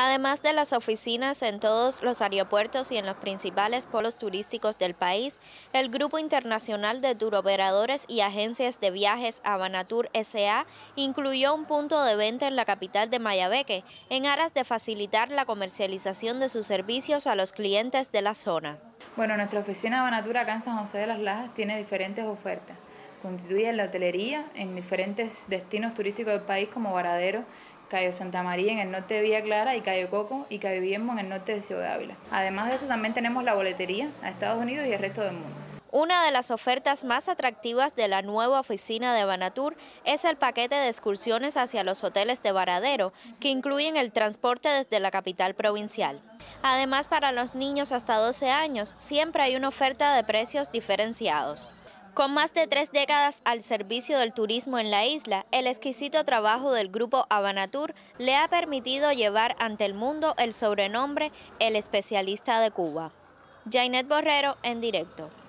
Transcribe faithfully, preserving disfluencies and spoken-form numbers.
Además de las oficinas en todos los aeropuertos y en los principales polos turísticos del país, el Grupo Internacional de Turoperadores y Agencias de Viajes Habanatur S A incluyó un punto de venta en la capital de Mayabeque, en aras de facilitar la comercialización de sus servicios a los clientes de la zona. Bueno, nuestra oficina Habanatur acá en San José de las Lajas tiene diferentes ofertas. Constituye la hotelería en diferentes destinos turísticos del país como Varadero, Cayo Santa María en el norte de Villa Clara y Cayo Coco y Cayo Guillermo en el norte de Ciudad Ávila. Además de eso también tenemos la boletería a Estados Unidos y el resto del mundo. Una de las ofertas más atractivas de la nueva oficina de Habanatur es el paquete de excursiones hacia los hoteles de Varadero, que incluyen el transporte desde la capital provincial. Además, para los niños hasta doce años, siempre hay una oferta de precios diferenciados. Con más de tres décadas al servicio del turismo en la isla, el exquisito trabajo del Grupo Habanatur le ha permitido llevar ante el mundo el sobrenombre El Especialista de Cuba. Jainet Borrero, en directo.